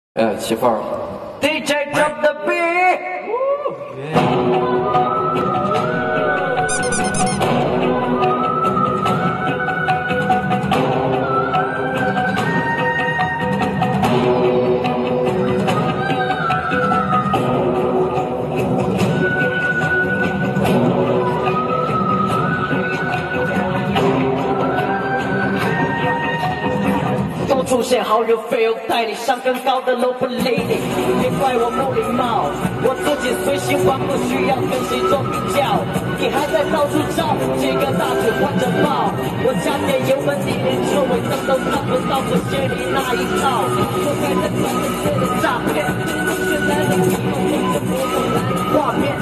起范儿。 DJ drop the beat。出现好友 feel， 带你上更高的楼不理你，别怪我不礼貌，我自己随心玩，不需要跟谁做比较。你还在到处找几个大嘴换着帽，我加点油门，你连车尾灯都看不到，这些你那一套，我还在传着这的诈骗，现在的你们跟着我走来画面。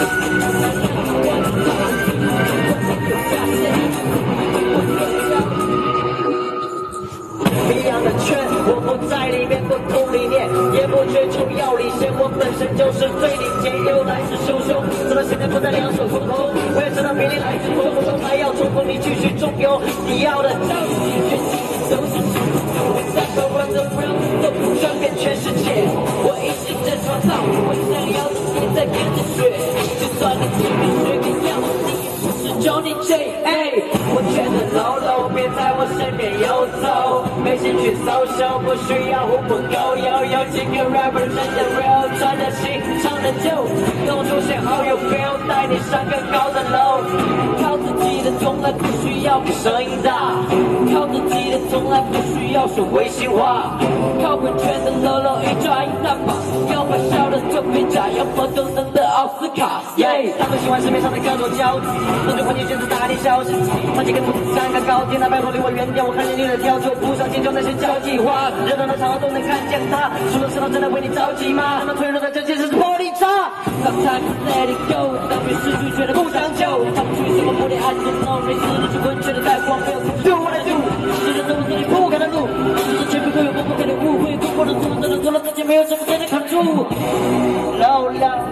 一样的圈，我不在里面，不同理念，也不追求要领先，我本身就是最领先，又来势汹汹，直到现在不再两手空空。我也知道明天来自风风中，还要冲锋，你继续中游，你要的仗义全心都是真，我在手腕的 real， 都不转变全世界，我一直在创造，我想要的也在跟着学，就算你前面学个样，你也不是 Johnny J， 我觉得 low low， 别在我身边游走。没兴趣 social， 不需要互不勾友，有几个 rapper 真的 real， 穿的新，唱的旧，跟我出现好友 feel， 带你上更高的楼。靠自己的从来不需要比声音大，靠自己的从来不需要说违心话，靠滚圈的 low low 一抓一大把，要把笑的就别假，要么都能得奥斯卡。他们喜欢市面上的各种交集，那就环境选择大地消息，唱几个图山高高天，那拜托离我远点，我看见你的挑就不想迁就那些交际花，热闹的场合都能看见他，除了石头真的为你着急吗？他们脆弱的这件事是玻璃渣。Sometimes let it go， 当面失去觉得不长久，他不属于什么不恋爱这种 no， 没事的是混圈的带光 ，do what I do， 是人都是你不敢的路，世界全部都有我不可能误会，中国的做的做了自己没有什么真的扛住。Low low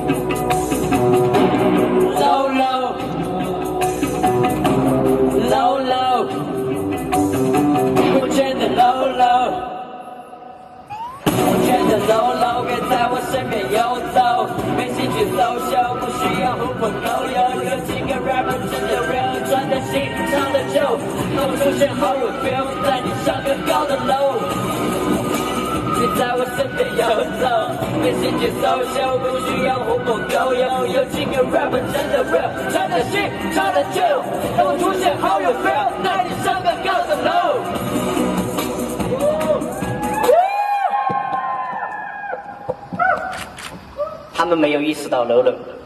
low low low low， 我真的 low low， 我真的 low low， 别在我身边游走，没兴趣 social， 不需要互不勾友，有几个 rapper 真的 real， 穿的新，唱的旧，跟我出现好友 feel， 带你上更高的楼。别在我身边游走，没兴趣 social， 不需要互不勾友，有几个 rapper 真的 real， 穿的新，唱的旧，跟我出现好友 feel， 带你上更高的楼。他们没有意识到楼楼。